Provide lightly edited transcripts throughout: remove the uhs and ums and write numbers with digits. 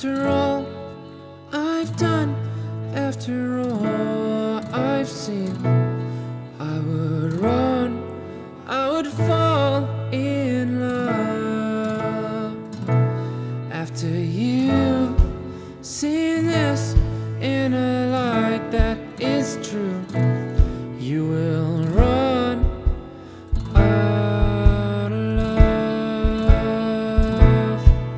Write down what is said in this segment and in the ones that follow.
After all I've done, after all I've seen, I would run, I would fall in love. After you see this in a light that is true, you will run out of love.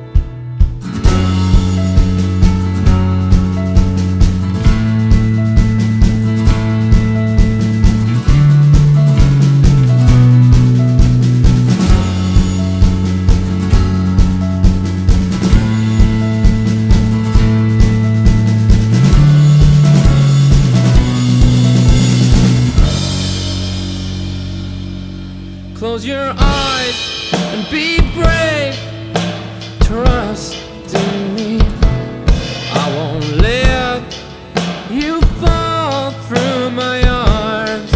Close your eyes and be brave. Trust in me. I won't let you fall through my arms.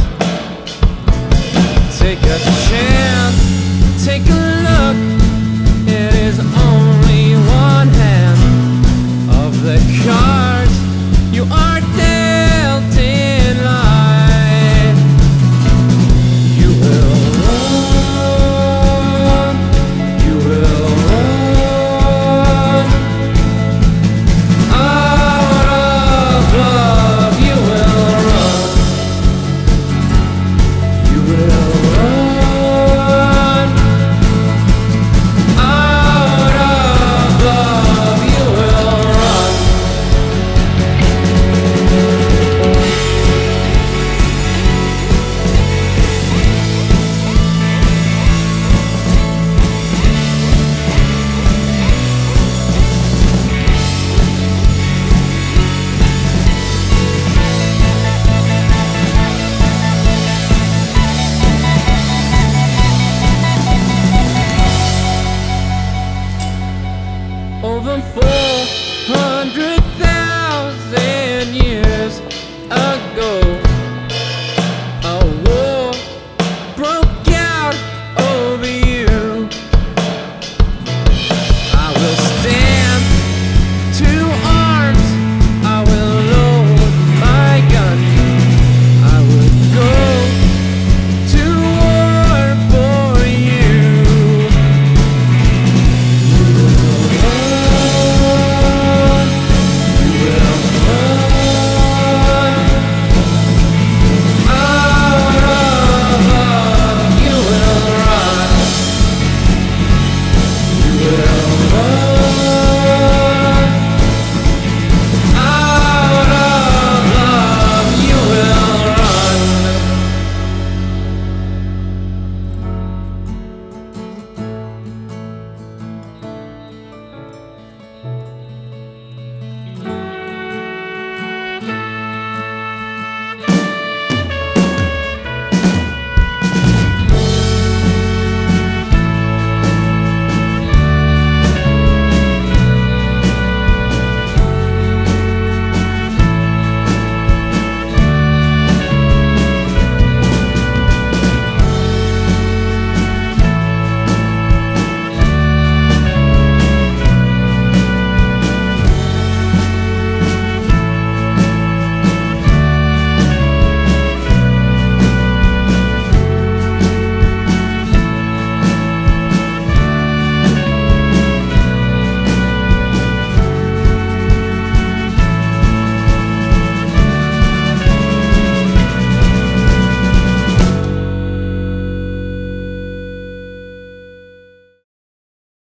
Take a chance, take a look. It is only one hand of the cards you are dealt in life. Over 400